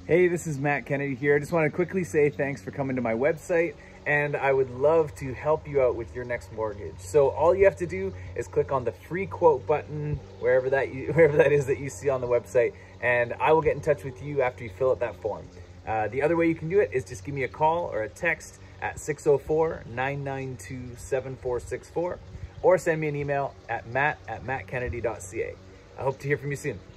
Hey, this is Matt Kennedy here. I just want to quickly say thanks for coming to my website, and I would love to help you out with your next mortgage. So all you have to do is click on the free quote button wherever that is that you see on the website, and I will get in touch with you after you fill out that form. The other way you can do it is just give me a call or a text at 604-992-7464 or send me an email at matt@mattkennedy.ca. I hope to hear from you soon.